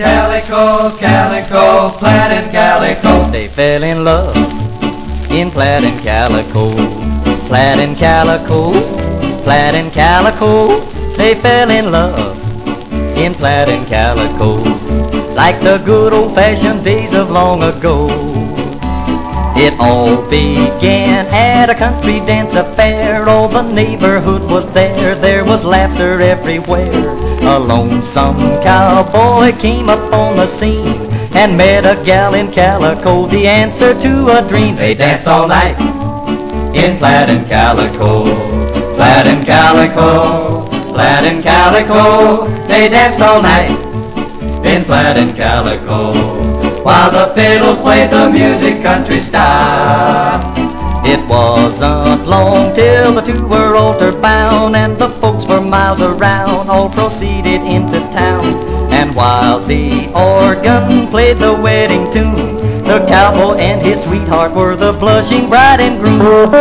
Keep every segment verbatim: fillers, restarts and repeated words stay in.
Calico, calico, plaid and calico. They fell in love in plaid and calico. Plaid and calico, plaid and calico. They fell in love in plaid and calico, like the good old-fashioned days of long ago. It all began at a country dance affair. All the neighborhood was there, there was laughter everywhere. A lonesome cowboy came up on the scene and met a gal in calico, the answer to a dream. They dance all night in plaid and calico, plaid and calico, plaid and calico. They danced all night in plaid and calico, while the fiddles played the music country style. It wasn't long till the two were altar bound, and the folks for miles around all proceeded into town. And while the organ played the wedding tune, the cowboy and his sweetheart were the blushing bride and groom.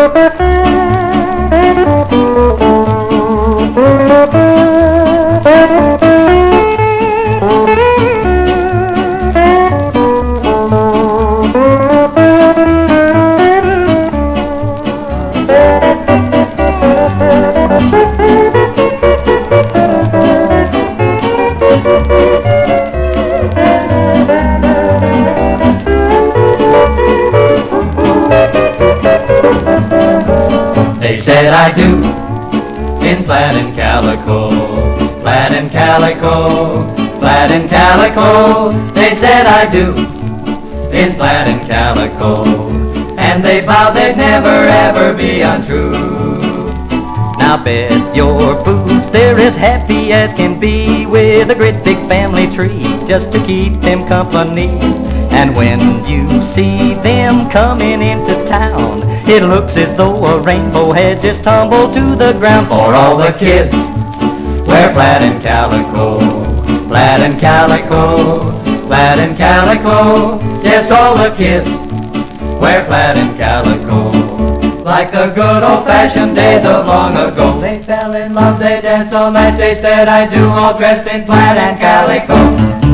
They said I do in plaid and calico, plaid and calico, plaid and calico. They said I do in plaid and calico, and they vowed they'd never ever be untrue. Now bet your boots they're as happy as can be, with a great big family tree just to keep them company. And when you see them coming into town, it looks as though a rainbow had just tumbled to the ground. For all the kids wear plaid and calico, plaid and calico, plaid and calico. Yes, all the kids wear plaid and calico, like the good old-fashioned days of long ago. They fell in love, they danced all night, they said I do, all dressed in plaid and calico.